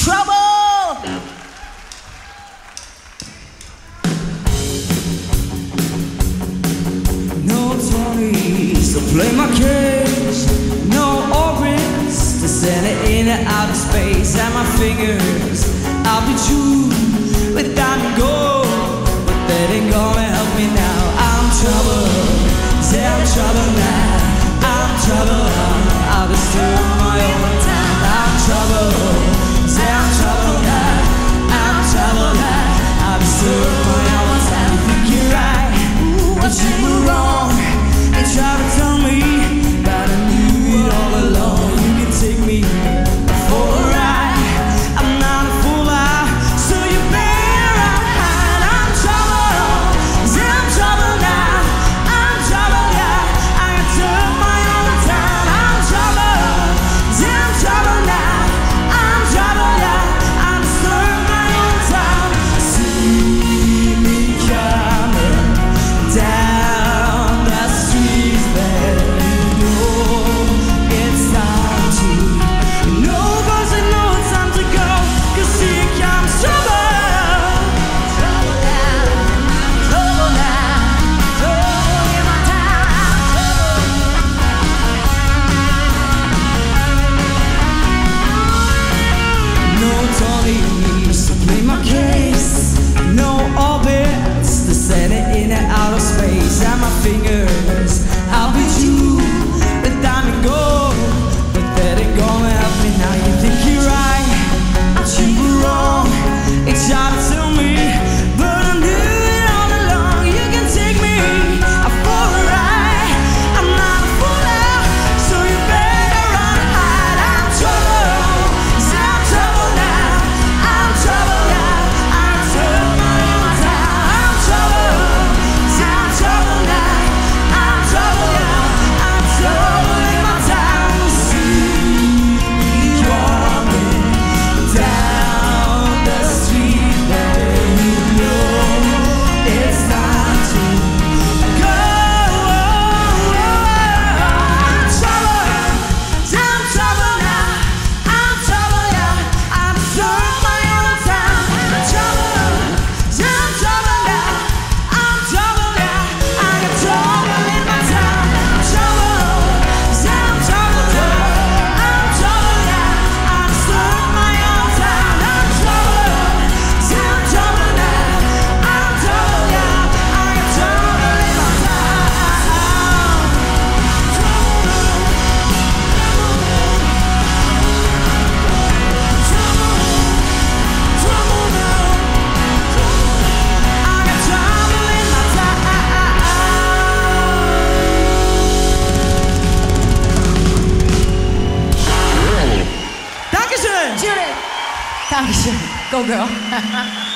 trouble. No Tonys to play my case, no orbits to send it in and out of space. And my fingers, I'll be true with diamond gold, but that ain't gonna help me now. I'm troubled, say I'm troubled now. I'm troubled, I'll disturb my own time. I'm troubled, say I'm troubled now. I'm troubled now, I'll disturb my own time. You think you're right, but you were wrong. They try to tell me, but I knew it all along. You can take me for a ride, I'm not a fool, so you better hide. I'm troubled, say I'm troubled now. I'm troubled, yeah, I can turn my own time. I'm troubled, say I'm troubled now. I'm troubled, yeah, I disturb my own time. See me coming down the streets that you know it's time to, you know, 'cause I know it's time to go. 'Cause here comes trouble. Trouble now, trouble now, trouble in my town. No Tonys to play my case, no orbits to send it in and out of space. And my fingers, I'll be true with diamond gold, but that ain't gonna help me now. You think you're right, but you were wrong. They try to tell me, but I knew it all along. You can take me for a ride, I'm not a fool now, so you better run and hide. I'm troubled, say I'm troubled now. I'm troubled, yeah, I turn my own time. I'm troubled, say I'm troubled now. I'm troubled, yeah, I'm troubled in my town. See me walking down the street that you know it's time to go. I'm troubled, say I'm troubled now. I'm troubled, yeah, I turn my own time. I'm troubled, say I'm troubled now. I'm troubled, yeah, I got trouble in my town. I'm troubled, say I'm troubled now. I'm troubled, yeah, I turn my own time. I'm troubled, say I'm troubled now. I'm troubled, yeah, I got trouble in my town. Trouble now. I got trouble in my town. Dankeschön. Judith. Dankeschön. Go girl.